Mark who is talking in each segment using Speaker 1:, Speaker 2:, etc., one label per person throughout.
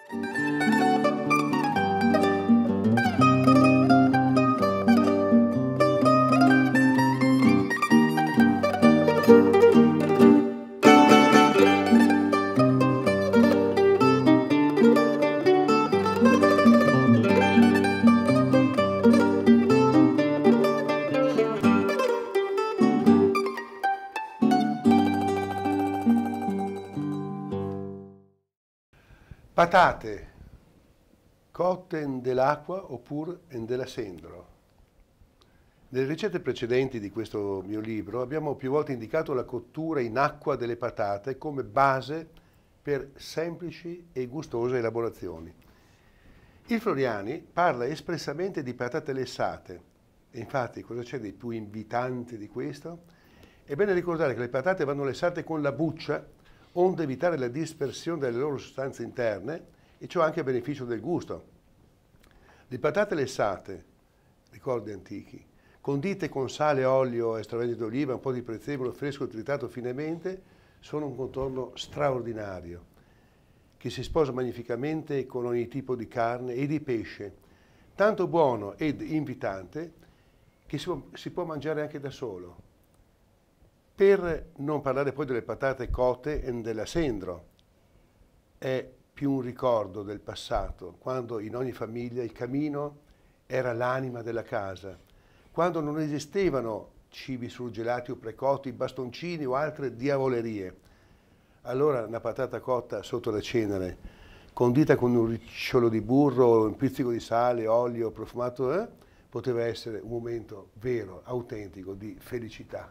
Speaker 1: Patate cotte in dell'acqua oppure in dell'acendro. Nelle ricette precedenti di questo mio libro abbiamo più volte indicato la cottura in acqua delle patate come base per semplici e gustose elaborazioni. Il Floriani parla espressamente di patate lessate. E infatti cosa c'è di più invitante di questo? È bene ricordare che le patate vanno lessate con la buccia, onde evitare la dispersione delle loro sostanze interne, e ciò anche a beneficio del gusto. Le patate lessate, ricordi antichi, condite con sale, olio, extravergine d'oliva, un po' di prezzemolo fresco tritato finemente, sono un contorno straordinario, che si sposa magnificamente con ogni tipo di carne e di pesce, tanto buono ed invitante che si può mangiare anche da solo. Per non parlare poi delle patate cotte e dell'acendro. È più un ricordo del passato, quando in ogni famiglia il camino era l'anima della casa, quando non esistevano cibi surgelati o precotti, bastoncini o altre diavolerie. Allora una patata cotta sotto la cenere, condita con un ricciolo di burro, un pizzico di sale, olio, profumato, poteva essere un momento vero, autentico, di felicità.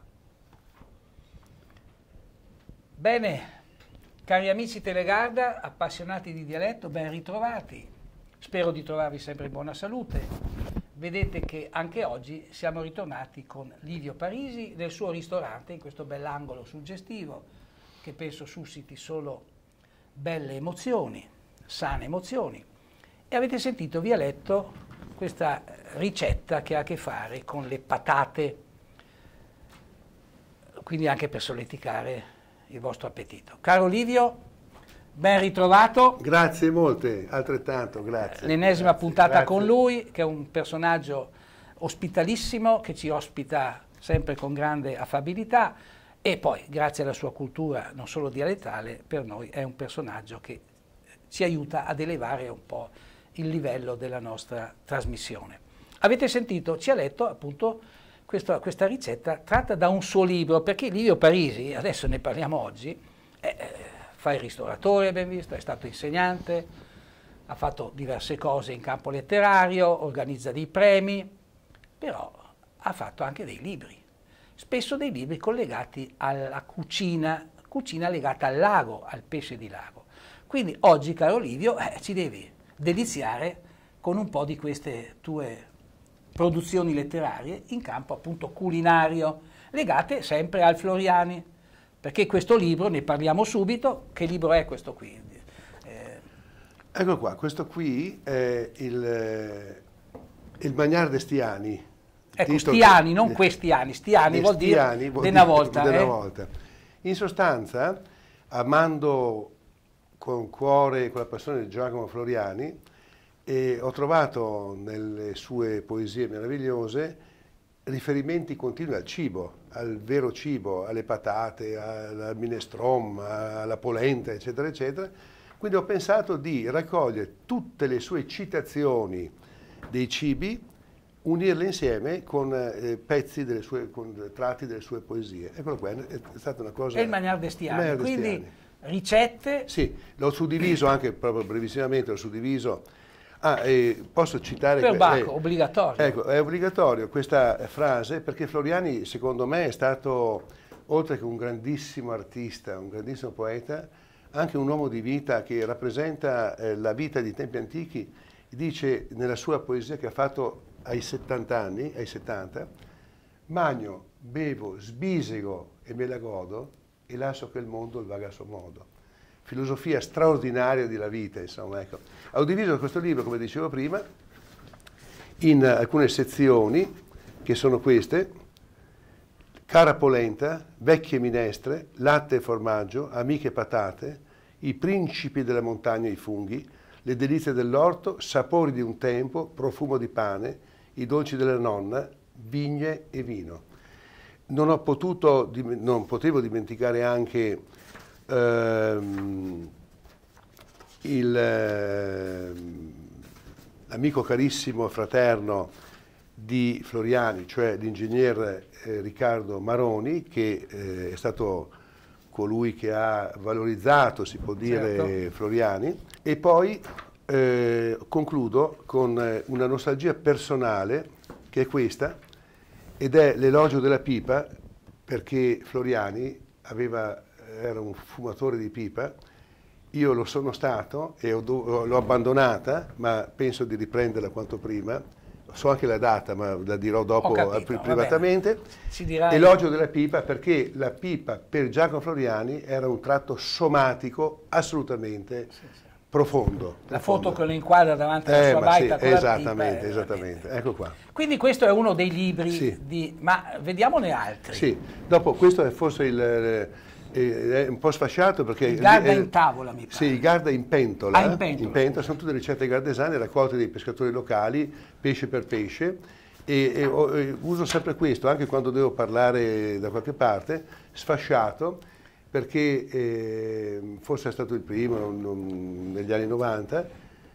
Speaker 2: Bene, cari amici Telegarda, appassionati di dialetto, ben ritrovati. Spero di trovarvi sempre in buona salute. Vedete che anche oggi siamo ritornati con Livio Parisi del suo ristorante, in questo bell'angolo suggestivo, che penso susciti solo belle emozioni, sane emozioni. E avete sentito, vi ha letto questa ricetta che ha a che fare con le patate, quindi anche per solleticare il vostro appetito. Caro Livio, ben ritrovato.
Speaker 1: Grazie molte, altrettanto, grazie.
Speaker 2: L'ennesima puntata con lui, che è un personaggio ospitalissimo, che ci ospita sempre con grande affabilità e poi, grazie alla sua cultura non solo dialettale, per noi è un personaggio che ci aiuta ad elevare un po' il livello della nostra trasmissione. Avete sentito, ci ha letto appunto questa ricetta tratta da un suo libro, perché Livio Parisi, adesso ne parliamo oggi, fa il ristoratore, abbiamo visto, è stato insegnante, ha fatto diverse cose in campo letterario, organizza dei premi, però ha fatto anche dei libri, spesso dei libri collegati alla cucina legata al lago, al pesce di lago. Quindi oggi, caro Livio, ci devi deliziare con un po' di queste tue produzioni letterarie in campo appunto culinario, legate sempre al Floriani, perché questo libro, ne parliamo subito, che libro è questo qui?
Speaker 1: Ecco qua, questo qui è il Magnar de Stiani.
Speaker 2: Ecco, Stiani, non questi anni, Stiani vuol dire di una volta.
Speaker 1: In sostanza, amando con cuore, con la passione di Giacomo Floriani, e ho trovato nelle sue poesie meravigliose riferimenti continui al cibo, al vero cibo, alle patate, al minestrone, alla polenta, eccetera, eccetera. Quindi ho pensato di raccogliere tutte le sue citazioni dei cibi, unirle insieme con pezzi delle sue, con tratti delle sue poesie. Eccolo qua, è stata una cosa...
Speaker 2: È il Magnar de Stiani, quindi ricette...
Speaker 1: Sì, l'ho suddiviso anche, proprio brevissimamente, l'ho suddiviso... posso citare...
Speaker 2: Perbacco, obbligatorio.
Speaker 1: Ecco, è obbligatorio questa frase perché Floriani, secondo me, è stato, oltre che un grandissimo artista, un grandissimo poeta, anche un uomo di vita che rappresenta la vita di tempi antichi. Dice nella sua poesia che ha fatto ai 70 anni, ai 70, magno, bevo, sbisego e me la godo e lascio che il mondo il vaga a suo modo. Filosofia straordinaria della vita, insomma, ecco. Ho diviso questo libro, come dicevo prima, in alcune sezioni, che sono queste: cara polenta, vecchie minestre, latte e formaggio, amiche patate, i principi della montagna e i funghi, le delizie dell'orto, sapori di un tempo, profumo di pane, i dolci della nonna, vigne e vino. Non potevo dimenticare anche l'amico carissimo fraterno di Floriani, cioè l'ingegner Riccardo Maroni, che è stato colui che ha valorizzato, si può dire, certo, Floriani. E poi concludo con una nostalgia personale, che è questa, ed è l'elogio della pipa, perché Floriani era un fumatore di pipa. Io lo sono stato e l'ho abbandonata, ma penso di riprenderla quanto prima. So anche la data, ma la dirò dopo privatamente. Elogio della pipa, perché la pipa per Giacomo Floriani era un tratto somatico assolutamente profondo.
Speaker 2: La foto che lo inquadra davanti alla sua baita con
Speaker 1: esattamente,
Speaker 2: la pipa.
Speaker 1: esattamente, ecco qua.
Speaker 2: Quindi questo è uno dei libri ma vediamone altri.
Speaker 1: Sì, dopo questo è forse è un po' sfasciato perché...
Speaker 2: Il Garda in tavola, mi pare.
Speaker 1: Sì, il Garda in pentola.
Speaker 2: In pentola.
Speaker 1: In pentola, sono tutte ricette gardesane raccolte dai pescatori locali, pesce per pesce, e uso sempre questo, anche quando devo parlare da qualche parte, sfasciato, perché forse è stato il primo negli anni 90,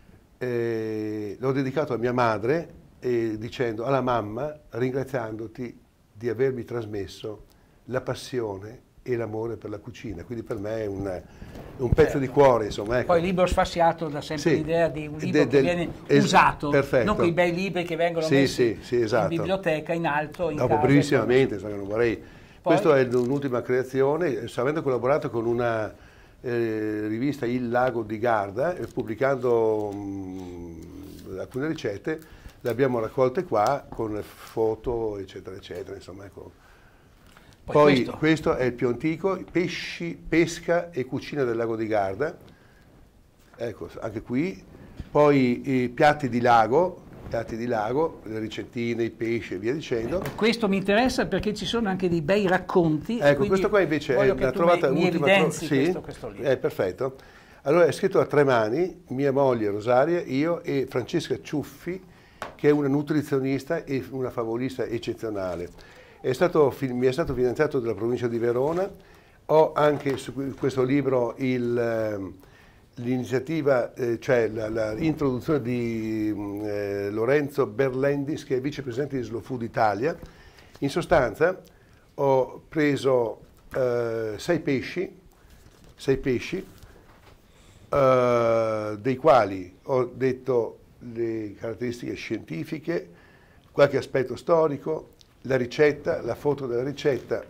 Speaker 1: l'ho dedicato a mia madre, dicendo alla mamma, ringraziandoti di avermi trasmesso la passione e l'amore per la cucina, quindi per me è un pezzo di cuore, insomma. Ecco.
Speaker 2: Poi il libro sfasciato dà sempre l'idea di un libro che viene usato,
Speaker 1: perfetto,
Speaker 2: non quei bei libri che vengono messi
Speaker 1: esatto,
Speaker 2: in biblioteca, in alto, in
Speaker 1: dopo
Speaker 2: casa.
Speaker 1: brevissimamente, non vorrei... Questa è un'ultima creazione, avendo collaborato con una rivista Il Lago di Garda, pubblicando alcune ricette, le abbiamo raccolte qua con foto, eccetera, eccetera, insomma, ecco. Poi questo è il più antico, pesci, pesca e cucina del Lago di Garda, ecco, anche qui. Poi i piatti di lago, le ricettine, i pesci e via dicendo.
Speaker 2: Questo mi interessa perché ci sono anche dei bei racconti.
Speaker 1: Ecco, questo qua invece è una trovata ultima.
Speaker 2: Questo libro.
Speaker 1: Perfetto. Allora è scritto a 3 mani, mia moglie Rosaria, io e Francesca Ciuffi, che è una nutrizionista e una favolista eccezionale. Mi è stato finanziato dalla provincia di Verona. Ho anche su questo libro l'iniziativa, cioè l'introduzione di Lorenzo Berlendis, che è vicepresidente di Slow Food Italia. In sostanza ho preso 6 pesci, dei quali ho detto le caratteristiche scientifiche, qualche aspetto storico, la ricetta, la foto della ricetta,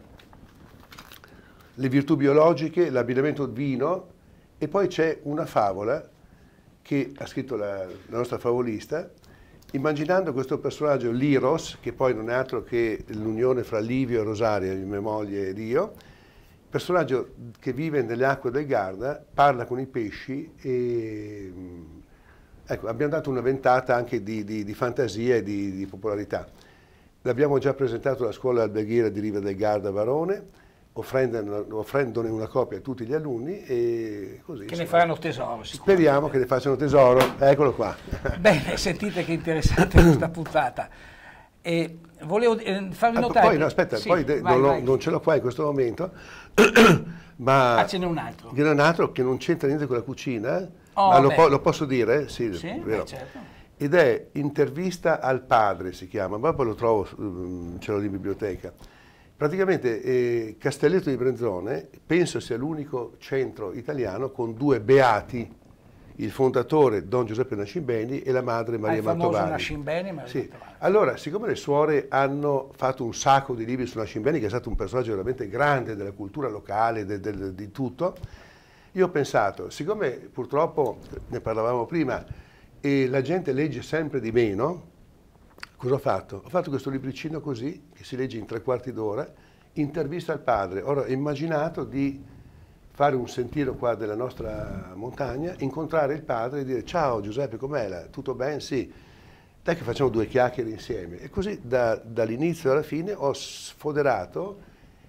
Speaker 1: le virtù biologiche, l'abbinamento vino, e poi c'è una favola che ha scritto la nostra favolista, immaginando questo personaggio Liros, che poi non è altro che l'unione fra Livio e Rosaria, mia moglie ed io, personaggio che vive nelle acque del Garda, parla con i pesci e ecco, abbiamo dato una ventata anche di fantasia e di popolarità. L'abbiamo già presentato alla scuola alberghiera di Riva del Garda Varone, offrendone una copia a tutti gli alunni e così.
Speaker 2: Che ne faranno tesoro,
Speaker 1: speriamo che ne facciano tesoro, eccolo qua.
Speaker 2: Bene, sentite che interessante questa puntata. E volevo farvi notare...
Speaker 1: Poi, no, aspetta, vai. Non ce l'ho qua in questo momento, ma
Speaker 2: ce n'è un altro.
Speaker 1: Ce n'è un altro che non c'entra niente con la cucina, ma lo posso dire? Sì, vero.
Speaker 2: Certo.
Speaker 1: Ed è Intervista al padre, si chiama, ma poi lo trovo, ce l'ho in biblioteca. Praticamente Castelletto di Brenzone penso sia l'unico centro italiano con 2 beati, il fondatore Don Giuseppe Nascimbeni e la madre Maria Mantovani.
Speaker 2: Il famoso Nascimbeni,
Speaker 1: sì. Allora, siccome le suore hanno fatto un sacco di libri su Nascimbeni, che è stato un personaggio veramente grande della cultura locale, di tutto, io ho pensato, siccome purtroppo, ne parlavamo prima, e la gente legge sempre di meno, cosa ho fatto? Ho fatto questo libricino così, che si legge in 3/4 d'ora, Intervista al padre. Ora ho immaginato di fare un sentiero qua della nostra montagna, incontrare il padre e dire: ciao Giuseppe, com'è? Tutto bene? Sì. Dai che facciamo 2 chiacchiere insieme. E così dall'inizio alla fine ho sfoderato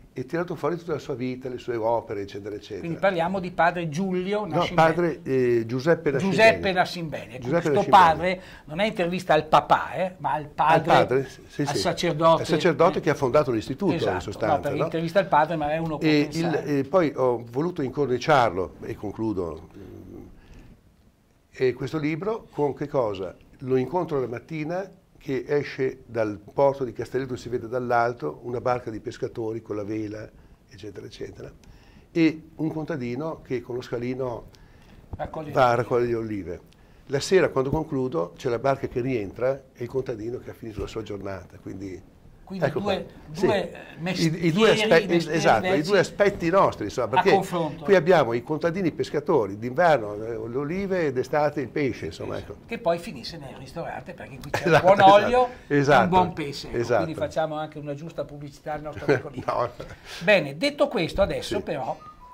Speaker 1: e tirato fuori tutta la sua vita, le sue opere, eccetera, eccetera.
Speaker 2: Quindi parliamo di padre Giulio Nascimbeni.
Speaker 1: No, padre Giuseppe Nascimbeni.
Speaker 2: Giuseppe Nascimbeni.
Speaker 1: Giuseppe
Speaker 2: Questo
Speaker 1: Nascimbeni.
Speaker 2: padre non è intervista al papà, ma al padre,
Speaker 1: sì,
Speaker 2: al
Speaker 1: sì.
Speaker 2: sacerdote.
Speaker 1: Al sacerdote che ha fondato l'istituto,
Speaker 2: esatto,
Speaker 1: in sostanza.
Speaker 2: No, perché
Speaker 1: no?
Speaker 2: intervista al padre, ma è uno può pensare.
Speaker 1: Poi ho voluto incorniciarlo, e concludo, e questo libro con che cosa? Lo incontro la mattina che esce dal porto di Castelletto, si vede dall'alto una barca di pescatori con la vela, eccetera, eccetera, e un contadino che con lo scalino va a raccogliere le olive. La sera, quando concludo, c'è la barca che rientra e il contadino che ha finito la sua giornata. Quindi ecco
Speaker 2: due
Speaker 1: mestieri, i due aspetti nostri, insomma, perché qui abbiamo i contadini pescatori, d'inverno le olive e d'estate il pesce, insomma. Ecco.
Speaker 2: Che poi finisse nel ristorante, perché qui c'è un buon olio e un buon pesce. Quindi facciamo anche una giusta pubblicità al nostro amico lì. Bene, detto questo, adesso però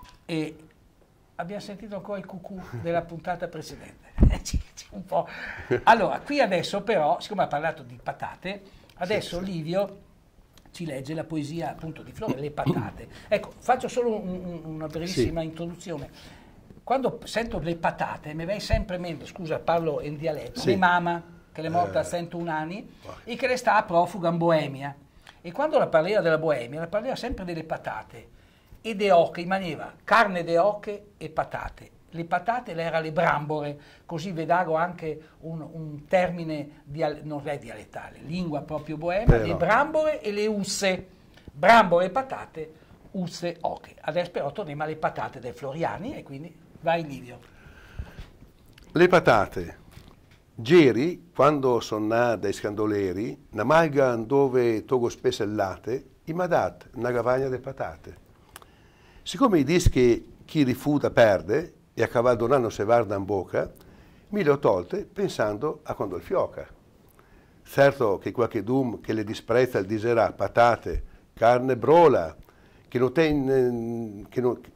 Speaker 2: abbiamo sentito ancora il cucù della puntata precedente. Un po'. Allora, qui adesso però, siccome ha parlato di patate, adesso Livio ci legge la poesia appunto di Flore, Le patate. Ecco, faccio solo una brevissima introduzione. Quando sento le patate mi viene sempre in mente, scusa parlo in dialetto, mia mamma che è morta a 101 anni e che resta profuga in Boemia. E quando la pareva della Boemia, la pareva sempre delle patate. E de oche, rimaneva carne de oche e patate. Le patate era le brambore, così vedago anche un termine, non è dialettale, lingua proprio boema, le brambore e le usse. Brambore e patate, usse oche. Adesso però torniamo alle patate dei Floriani e quindi vai Livio.
Speaker 1: Le patate. Geri, quando sonna dai scandoleri, na malga dove togo spessellate, i madat una gavagna de patate. Siccome i dischi chi rifuta perde, e a cavallo d'anno se guarda in bocca, me le ho tolte pensando a quando il fioca. Certo che qualche dum che le disprezza il diserà patate, carne brola, che non ten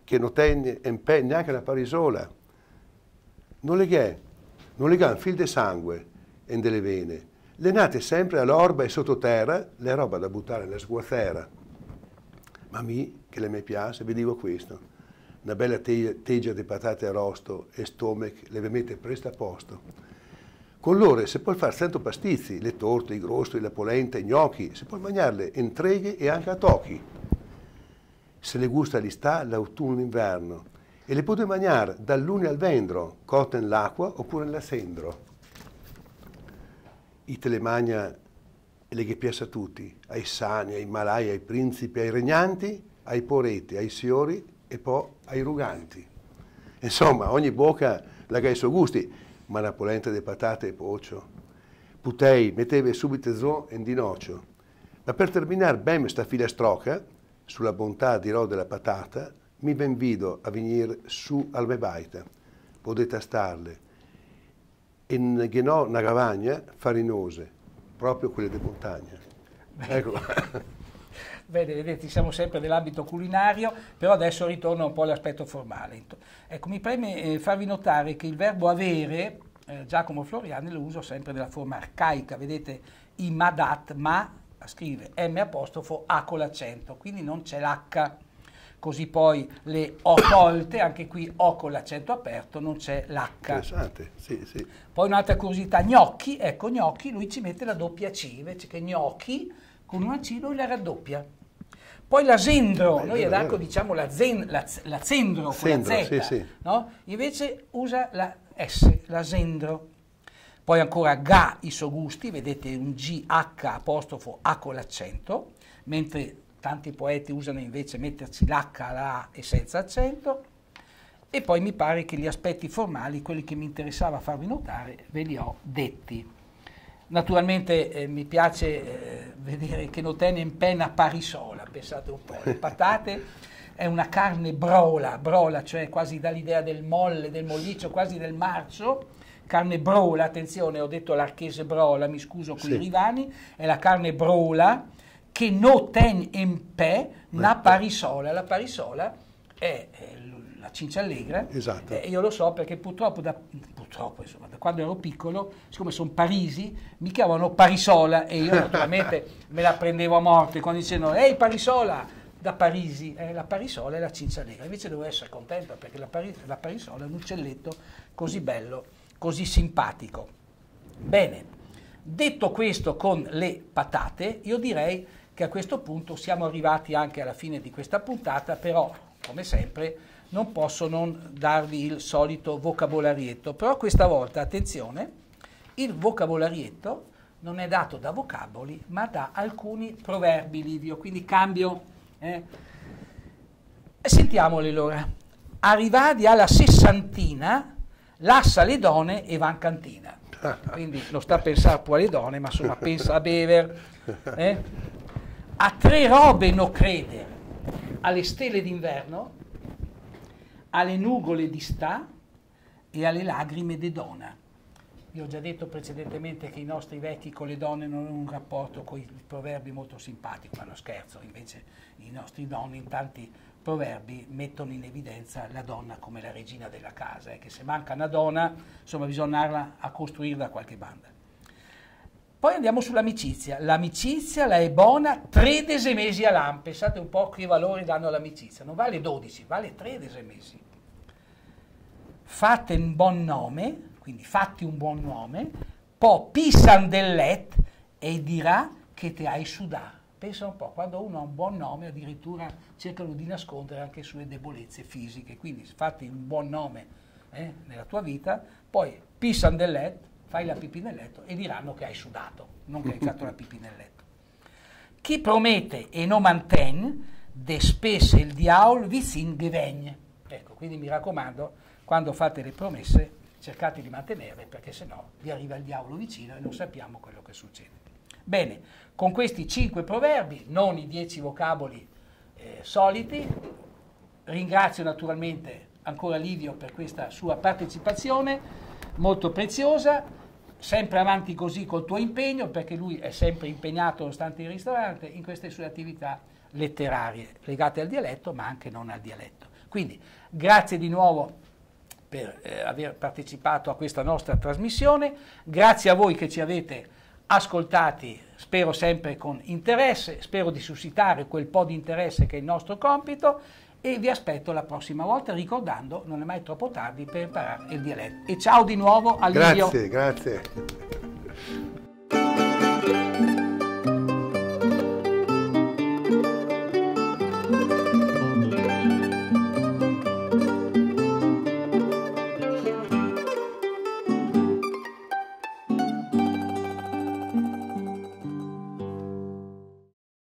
Speaker 1: in pe neanche una parisola. Non le gan fil de sangue e delle vene, le nate sempre all'orba e sottoterra, le roba da buttare nella sguazzera. Ma mi, che le mi piace, vi dico questo. Una bella teggia di patate arrosto e stomac le mette presto a posto. Con loro si può fare 100 pastizi, le torte, i grostoli, la polenta, i gnocchi, si può mangiarle in treghe e anche a tocchi. Se le gusta l'istà, l'autunno, l'inverno, e le potete mangiare dal lunes al vendro, cotte nell'acqua oppure nell'assendro. I te le magna e le che piace a tutti, ai sani, ai malai, ai principi, ai regnanti, ai poreti, ai signori e poi ai ruganti. Insomma, ogni bocca la che ha i suoi gusti, ma una polenta di patate e pocio. Putei, metteva subito zo e dinoccio. Ma per terminare ben questa filastrocca, sulla bontà dirò della patata, mi benvido a venire su al bebaita. Potete starle. E che no, una gavagna farinose, proprio quelle di montagna. Ecco.
Speaker 2: Bene, vedete, siamo sempre nell'ambito culinario, però adesso ritorno un po' all'aspetto formale. Ecco, mi preme farvi notare che il verbo avere, Giacomo Floriani lo uso sempre nella forma arcaica, vedete, i madat, ma scrive M' con l'accento, quindi non c'è l'H. Così poi le ho tolte, anche qui O con l'accento aperto, non c'è l'H.
Speaker 1: Interessante, sì, sì.
Speaker 2: Poi un'altra curiosità, gnocchi, ecco, gnocchi, lui ci mette la doppia C, invece che gnocchi, con una C lui la raddoppia. Poi l'asendro, noi ad Arco diciamo l'azendro con la Z,
Speaker 1: sì.
Speaker 2: no? Invece usa la S, l'asendro. Poi ancora ga i suoi gusti, vedete un GH apostrofo A con l'accento, mentre tanti poeti usano invece metterci l'H, la A e senza accento. E poi mi pare che gli aspetti formali, quelli che mi interessava farvi notare, ve li ho detti. Naturalmente mi piace vedere che non tiene in penna parisola, pensate un po', le patate è una carne brola, cioè quasi dall'idea del molle, del molliccio, quasi del marcio, carne brola, attenzione, ho detto l'archese brola, mi scuso con i rivani, è la carne brola che non ten in pe una parisola, la parisola è la cinciallegra,
Speaker 1: esatto.
Speaker 2: Io lo so perché purtroppo insomma, da quando ero piccolo, siccome sono parisi, mi chiamavano Parisola e io naturalmente me la prendevo a morte quando dicevano ehi Parisola, da Parisi, la parisola e la cincianera. Invece devo essere contento perché la parisola è un uccelletto così bello, così simpatico. Bene, detto questo con le patate, io direi che a questo punto siamo arrivati anche alla fine di questa puntata, però come sempre non posso non darvi il solito vocabolarietto, però questa volta, attenzione, il vocabolarietto non è dato da vocaboli, ma da alcuni proverbi, Livio, quindi cambio. Sentiamoli allora. Arrivati alla sessantina, lassa le donne e van cantina. Quindi non sta a pensare poi alle donne, ma insomma pensa a bever. A tre robe non crede: alle stelle d'inverno, alle nuvole di sta e alle lacrime de donna. Io ho già detto precedentemente che i nostri vecchi con le donne non hanno un rapporto con i proverbi molto simpatico, ma non scherzo, invece i nostri nonni in tanti proverbi mettono in evidenza la donna come la regina della casa, che se manca una donna, insomma, bisogna andarla a costruire da qualche banda. Poi andiamo sull'amicizia. L'amicizia la è buona 13 mesi all'anno. Pensate un po' che valori danno all'amicizia. Non vale 12, vale 13 mesi. Fate un buon nome, quindi fatti un buon nome, poi pisan del let e dirà che te hai sudà. Pensa un po', quando uno ha un buon nome addirittura cercano di nascondere anche sue debolezze fisiche, quindi fatti un buon nome nella tua vita, poi pisan del let, fai la pipì nel letto e diranno che hai sudato, non che hai fatto la pipì nel letto. Chi promette e non mantén, de spesse il diavolo vicin gevegn. Ecco, quindi mi raccomando, quando fate le promesse cercate di mantenerle, perché sennò vi arriva il diavolo vicino e non sappiamo quello che succede. Bene, con questi 5 proverbi, non i 10 vocaboli soliti, ringrazio naturalmente ancora Livio per questa sua partecipazione molto preziosa, sempre avanti così col tuo impegno, perché lui è sempre impegnato, nonostante il ristorante, in queste sue attività letterarie legate al dialetto, ma anche non al dialetto. Quindi grazie di nuovo per aver partecipato a questa nostra trasmissione, grazie a voi che ci avete ascoltati, spero sempre con interesse, spero di suscitare quel po' di interesse che è il nostro compito e vi aspetto la prossima volta, ricordando non è mai troppo tardi per imparare il dialetto. E ciao di nuovo a Livio.
Speaker 1: Grazie.